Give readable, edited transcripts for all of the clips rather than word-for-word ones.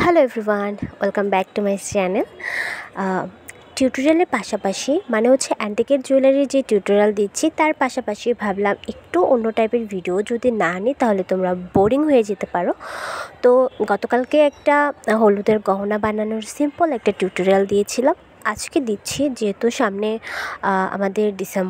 Hello everyone, welcome back to my channel. টিউটোরিয়ালের পাশাপাশি মানে হচ্ছে অ্যান্টিকের জুয়েলারির যে টিউটোরিয়াল দিচ্ছি তার পাশাপাশি ভাবলাম একটু অন্য টাইপের ভিডিও যদি না নিই তাহলে তোমরা বোরিং হয়ে যেতে পারো। তো গতকালকে একটা হলুদের গহনা বানানোর সিম্পল একটা টিউটোরিয়াল দিয়েছিলাম। আজকে দিচ্ছি, যেহেতু সামনে আমাদের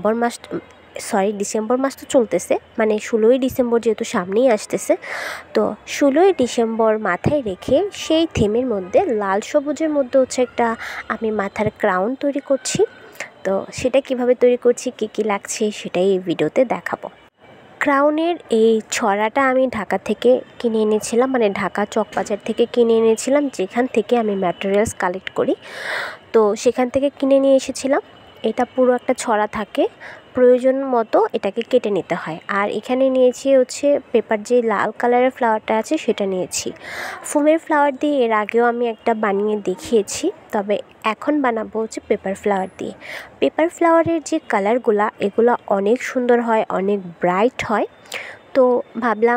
ডিসেম্বর মাস তো চলতেছে, মানে 16ই ডিসেম্বর যেহেতু সামনেই আসতেছে। তো 16ই ডিসেম্বর মাথায় রেখে সেই থিমের মধ্যে লাল সবুজের মধ্যে হচ্ছে একটা আমি মাথার ক্রাউন তৈরি করছি। তো সেটা কিভাবে তৈরি করছি, কী লাগছে সেটাই এই ভিডিওতে দেখাবো। ক্রাউনের এই ছড়াটা আমি ঢাকা থেকে কিনে এনেছিলাম, মানে ঢাকা চকবাজার থেকে কিনে এনেছিলাম, যেখান থেকে আমি ম্যাটেরিয়ালস কালেক্ট করি। তো সেখান থেকে কিনে নিয়ে এসেছিলাম। এটা পুরো একটা ছড়া থাকে, প্রয়োজন মতো এটাকে কেটে নিতে হয়। আর এখানে নিয়েছি হচ্ছে পেপার, যে লাল কালারের ফ্লাওয়ারটা আছে সেটা নিয়েছি। ফোমের ফ্লাওয়ার দিয়ে এর আগেও আমি একটা বানিয়ে দেখিয়েছি, তবে এখন বানাবো হচ্ছে পেপার ফ্লাওয়ার দিয়ে। পেপার ফ্লাওয়ারের যে কালারগুলা, এগুলো অনেক সুন্দর হয়, অনেক ব্রাইট হয়। তো ভাবলাম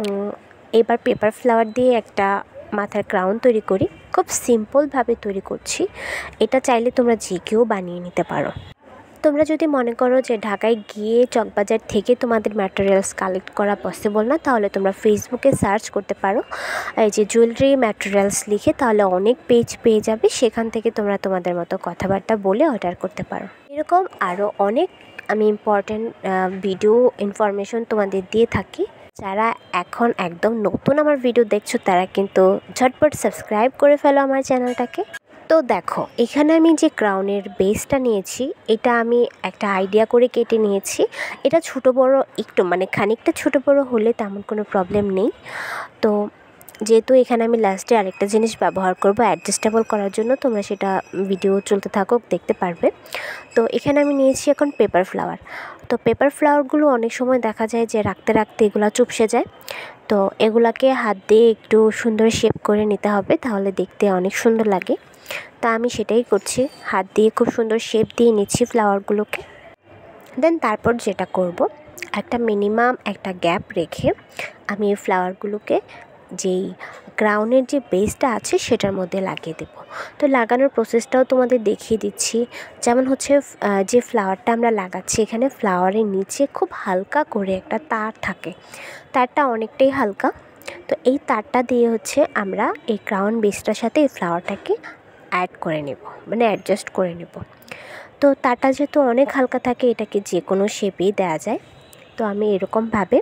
এবার পেপার ফ্লাওয়ার দিয়ে একটা মাথার ক্রাউন তৈরি করি। খুব সিম্পলভাবে তৈরি করছি। এটা চাইলে তোমরা যে কেউ বানিয়ে নিতে পারো। তোমরা যদি মনে করো যে ঢাকায় গিয়ে চকবাজার থেকে তোমাদের ম্যাটেরিয়ালস কালেক্ট করা পসিবল না, তাহলে তোমরা ফেসবুকে সার্চ করতে পারো এই যে জুয়েলারি ম্যাটেরিয়ালস লিখে, তাহলে অনেক পেজ পেয়ে যাবে। সেখান থেকে তোমরা তোমাদের মতো কথাবার্তা বলে অর্ডার করতে পারো। এরকম আরও অনেক আমি ইম্পর্ট্যান্ট ভিডিও ইনফরমেশন তোমাদের দিয়ে থাকি। যারা এখন একদম নতুন আমার ভিডিও দেখছো তারা কিন্তু ঝটপট সাবস্ক্রাইব করে ফেলো আমার চ্যানেলটাকে। তো দেখো, এখানে আমি যে ক্রাউনের বেসটা নিয়েছি, এটা আমি একটা আইডিয়া করে কেটে নিয়েছি। এটা ছোটো বড় একটু, মানে খানিকটা ছোটো বড় হলে তেমন কোনো প্রবলেম নেই। তো যেহেতু এখানে আমি লাস্টে আরেকটা জিনিস ব্যবহার করব অ্যাডজাস্টেবল করার জন্য, তোমরা সেটা ভিডিও চলতে থাকুক দেখতে পারবে। তো এখানে আমি নিয়েছি এখন পেপার ফ্লাওয়ার। তো পেপার ফ্লাওয়ারগুলো অনেক সময় দেখা যায় যে রাখতে রাখতে এগুলো চুপসে যায়। তো এগুলাকে হাত দিয়ে একটু সুন্দর শেপ করে নিতে হবে, তাহলে দেখতে অনেক সুন্দর লাগে। তা আমি সেটাই করছি, হাত দিয়ে খুব সুন্দর শেপ দিয়ে নিচ্ছি ফ্লাওয়ারগুলোকে। দেন তারপর যেটা করব, একটা মিনিমাম একটা গ্যাপ রেখে আমি এই ফ্লাওয়ারগুলোকে যেই ক্রাউনের যে বেসটা আছে সেটার মধ্যে লাগিয়ে দেব। তো লাগানোর প্রসেসটাও তোমাদের দেখিয়ে দিচ্ছি। যেমন হচ্ছে যে ফ্লাওয়ারটা আমরা লাগাচ্ছি, এখানে ফ্লাওয়ারের নিচে খুব হালকা করে একটা তার থাকে, তারটা অনেকটাই হালকা। তো এই তারটা দিয়ে হচ্ছে আমরা এই ক্রাউন বেসটার সাথে এই ফ্লাওয়ারটাকে অ্যাড করে নেব, মানে অ্যাডজাস্ট করে নেব। তো তারটা যেহেতু অনেক হালকা থাকে, এটাকে যে কোনো শেপেই দেওয়া যায়। তো আমি এরকমভাবে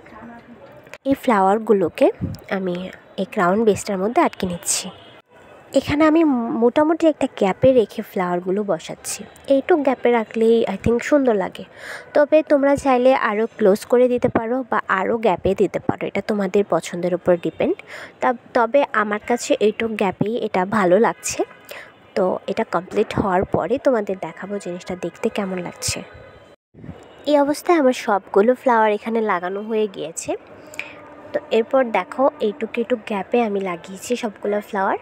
এই ফ্লাওয়ারগুলোকে আমি এই ক্রাউন বেসটার মধ্যে আটকে নিচ্ছি। এখানে আমি মোটামুটি একটা গ্যাপে রেখে ফ্লাওয়ারগুলো বসাচ্ছি। এইটুক গ্যাপে রাখলেই আই থিঙ্ক সুন্দর লাগে। তবে তোমরা চাইলে আরও ক্লোজ করে দিতে পারো বা আরও গ্যাপে দিতে পারো, এটা তোমাদের পছন্দের উপর ডিপেন্ড। তবে আমার কাছে এইটুক গ্যাপেই এটা ভালো লাগছে। তো এটা কমপ্লিট হওয়ার পরে তোমাদের দেখাবো জিনিসটা দেখতে কেমন লাগছে। এই অবস্থায় আমার সবগুলো ফ্লাওয়ার এখানে লাগানো হয়ে গিয়েছে। তো এরপর দেখো, এইটুক গ্যাপে আমি লাগিয়েছি সবগুলো ফ্লাওয়ার।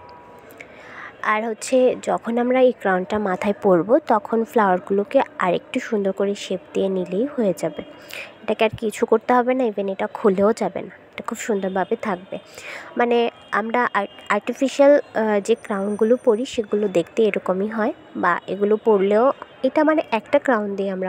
আর হচ্ছে যখন আমরা এই ক্রাউনটা মাথায় পরবো, তখন ফ্লাওয়ারগুলোকে আরেকটু সুন্দর করে শেপ দিয়ে নিলেই হয়ে যাবে। এটাকে আর কিছু করতে হবে না, ইভেন এটা খুলেও যাবে না, এটা খুব সুন্দরভাবে থাকবে। মানে আমরা আর্টিফিশিয়াল যে ক্রাউনগুলো পরি সেগুলো দেখতে এরকমই হয়, বা এগুলো পরলেও এটা মানে একটা ক্রাউন দিয়ে আমরা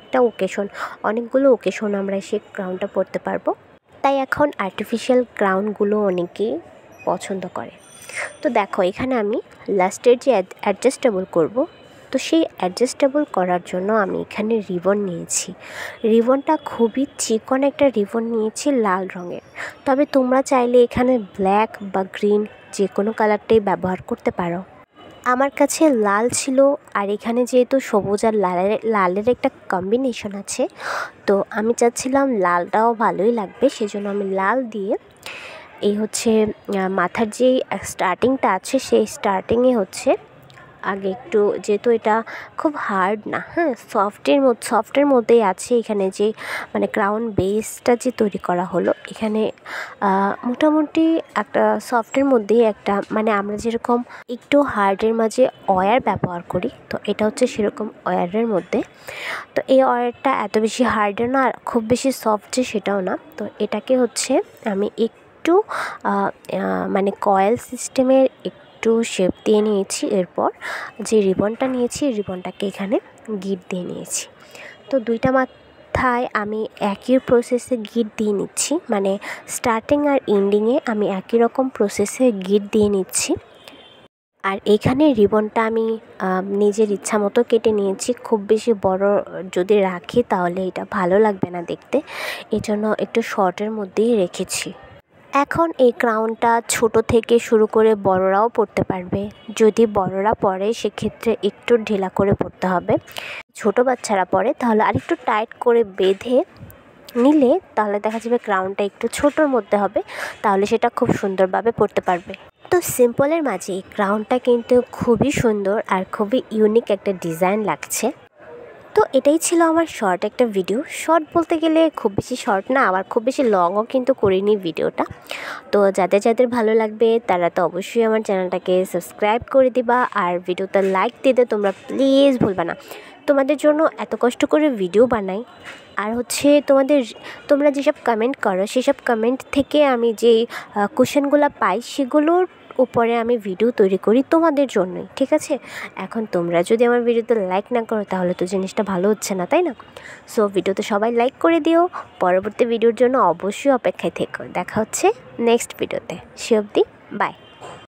অনেকগুলো ওকেশন আমরা সেই ক্রাউনটা পরতে পারবো। তাই এখন আর্টিফিশিয়াল ক্রাউনগুলো অনেকেই পছন্দ করে। তো দেখো, এখানে আমি লাস্টের যে অ্যাডজাস্টেবল করব, তো সেই অ্যাডজাস্টেবল করার জন্য আমি এখানে রিবন নিয়েছি। রিবনটা খুবই চিকন একটা রিবন নিয়েছি, লাল রঙের। তবে তোমরা চাইলে এখানে ব্ল্যাক বা গ্রিন যে কোনো কালারটাই ব্যবহার করতে পারো। আমার কাছে লাল ছিল, আর এখানে যেহেতু সবুজ আর লালের একটা কম্বিনেশন আছে, তো আমি চাচ্ছিলাম লালটাও ভালোই লাগবে, সেজন্য আমি লাল দিয়ে এই হচ্ছে মাথার যেই স্টার্টিংটা আছে সেই স্টার্টিংয়ে হচ্ছে আগে একটু, যেহেতু এটা খুব হার্ড না, হ্যাঁ, সফটের মধ্যেই আছে। এখানে যে মানে ক্রাউন বেসটা যে তৈরি করা হলো, এখানে মোটামুটি একটা সফটের মধ্যেই একটা, মানে আমরা যেরকম একটু হার্ডের মাঝে অয়ার ব্যবহার করি, তো এটা হচ্ছে সেরকম অয়ারের মধ্যে। তো এই অয়ারটা এত বেশি হার্ডও না, আর খুব বেশি সফট যে সেটাও না। তো এটাকে হচ্ছে আমি একটু মানে কয়েল সিস্টেমের একটু শেপ দিয়ে নিয়েছি। এরপর যে রিবনটা নিয়েছি রিবনটাকে এখানে গিট দিয়ে নিয়েছি। তো দুইটা মাথায় আমি একই প্রসেসে গিট দিয়ে নিচ্ছি, মানে স্টার্টিং আর এন্ডিংয়ে আমি একই রকম প্রসেসে গিট দিয়ে নিচ্ছি। আর এখানে রিবনটা আমি নিজের ইচ্ছা মতো কেটে নিয়েছি। খুব বেশি বড় যদি রাখি তাহলে এটা ভালো লাগবে না দেখতে, এজন্য একটু শর্টের মধ্যেই রেখেছি। এখন এই ক্রাউনটা ছোট থেকে শুরু করে বড়রাও পরতে পারবে। যদি বড়রা পরে সেক্ষেত্রে একটু ঢিলা করে পরতে হবে। ছোট বাচ্চারা পরে তাহলে আরেকটু টাইট করে বেঁধে নিলে তাহলে দেখা যাবে ক্রাউনটা একটু ছোটোর মধ্যে হবে, তাহলে সেটা খুব সুন্দরভাবে পরতে পারবে। তো সিম্পলের মাঝে এই ক্রাউনটা কিন্তু খুবই সুন্দর আর খুবই ইউনিক একটা ডিজাইন লাগছে। তো এটাই ছিল আমার শর্ট একটা ভিডিও। শর্ট বলতে গেলে খুব বেশি শর্ট না, আবার খুব বেশি লংও কিন্তু করিনি ভিডিওটা। তো যাদের যাদের ভালো লাগবে তারা তো অবশ্যই আমার চ্যানেলটাকে সাবস্ক্রাইব করে দিবা, আর ভিডিওটা লাইক দিতে তোমরা প্লিজ ভুলবা না। তোমাদের জন্য এত কষ্ট করে ভিডিও বানাই, আর হচ্ছে তোমরা যেসব কমেন্ট করো সেসব কমেন্ট থেকে আমি যেই কোশ্চেনগুলো পাই সেগুলোর উপরে আমি ভিডিও তৈরি করি তোমাদের জন্যই, ঠিক আছে? এখন তোমরা যদি আমার ভিডিওতে লাইক না করো তাহলে তো জিনিসটা ভালো হচ্ছে না, তাই না? সো ভিডিওতে সবাই লাইক করে দিও। পরবর্তী ভিডিওর জন্য অবশ্যই অপেক্ষায় থেকো। দেখা হচ্ছে নেক্সট ভিডিওতে। সে অবধি বাই।